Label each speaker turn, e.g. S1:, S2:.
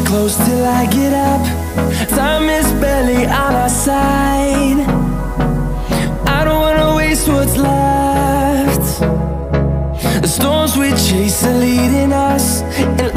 S1: close till I get up. Time is barely on our side. I don't wanna waste what's left. The storms we chase are leading us, and